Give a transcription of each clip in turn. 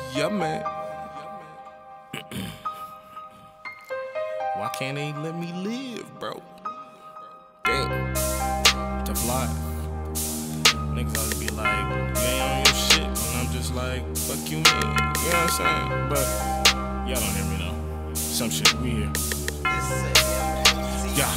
Yeah, man. Why can't they let me live, bro? Damn. Tough life. Niggas always be like, you ain't on your shit. And I'm just like, fuck you, man. You know what I'm saying? But y'all don't hear me though. Some shit weird. Yeah.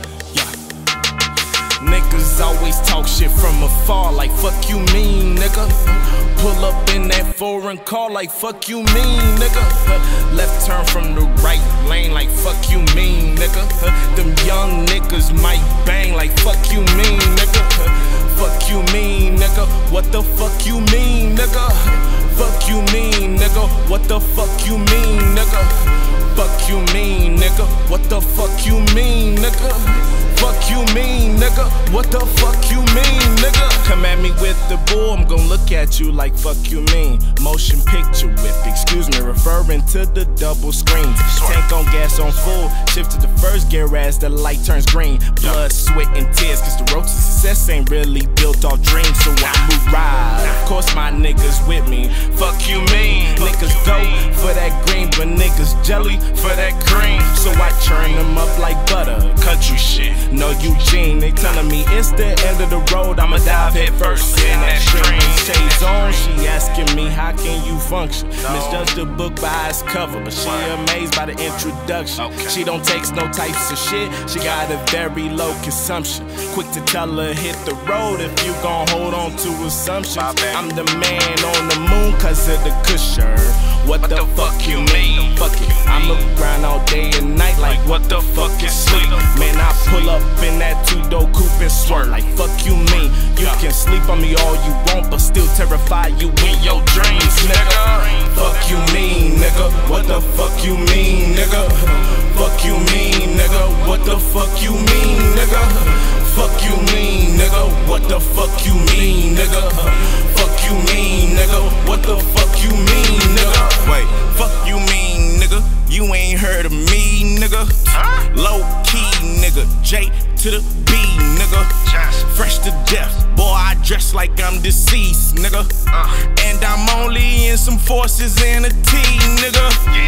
Niggas always talk shit from afar, like fuck you mean, nigga. Pull up in that foreign car, like fuck you mean, nigga. Left turn from the right lane, like fuck you mean, nigga. Them young niggas might bang, like fuck you mean, nigga. Fuck you mean, nigga. What the fuck you mean, nigga? Fuck you mean, nigga. What the fuck you mean, nigga? Fuck you mean, nigga. What the fuck you mean, nigga? Fuck you mean, nigga? What the fuck you mean, nigga? Come at me with the bull, I'm gon' look at you like fuck you mean. Motion picture whip, excuse me, referring to the double screens. Tank on gas on full, shift to the first gear as the light turns green. Blood, sweat, and tears, cause the road to success ain't really built off dreams. So I move ride, of course my niggas with me. Fuck you mean, niggas go for that green, but niggas jelly for that cream. So I churn them up like butter, country shit. No Eugene, they telling me it's the end of the road, I'ma dive head first in that stream. Shades on, she asking me how can you function. Misjudge the book by its cover, but she amazed by the introduction. She don't take no types of shit, she got a very low consumption. Quick to tell her hit the road if you gon' hold on to assumptions. I'm the man on the moon cause of the cushion. What the fuck you mean? Fuck it, I'ma grind all day and night like what the fuck is sleep? Man, I pull up in that two-door coupe and swerve like fuck you mean. You can sleep on me all you want, but still terrify you in your dreams, nigga. Fuck you mean, nigga. What the fuck you mean, nigga? Fuck you mean, nigga. What the fuck you mean, nigga? Fuck you mean, nigga. What the fuck you mean, nigga? Fuck you mean, nigga. What the fuck you mean, nigga? Wait, fuck you mean, nigga? You ain't heard of me, nigga. Low key, nigga. J to the B, nigga. Fresh to death, boy, I dress like I'm deceased, nigga. And I'm only in some forces and a team, nigga.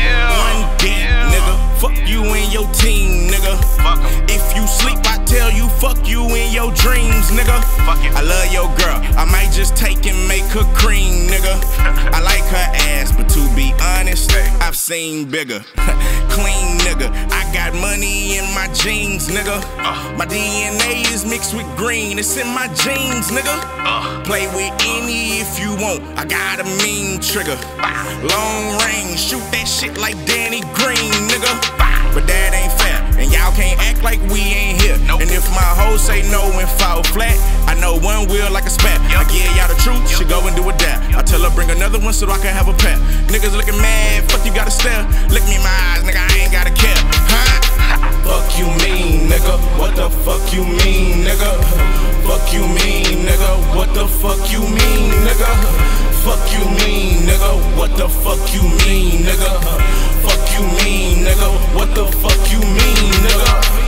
One deep, nigga. Fuck you and your team, nigga. If you sleep, I tell you, fuck you in your dreams, nigga. I love your girl, I might just take and make her cream, nigga. I like her ass, but to be honest, I've seen bigger. Clean, nigga. I got money in my jeans, nigga. My DNA is mixed with green, it's in my jeans, nigga. Play with any if you want, I got a mean trigger. Long range, shoot that shit like Danny Green, nigga. But that ain't fair, and y'all can't act like we ain't here. And if my hoes say no and fall flat, I know one will like a spat. I give y'all the truth, she go and do a dap. I tell her bring another one so I can have a pet. Niggas looking mad, fuck you gotta stare. Look me in my eyes, nigga, I ain't gotta care. Fuck you mean, nigga. What the fuck you mean, nigga? Fuck you mean, nigga. What the fuck you mean, nigga? Fuck you mean, nigga. What the fuck you mean, nigga? Fuck you mean, nigga. What the fuck you mean, nigga?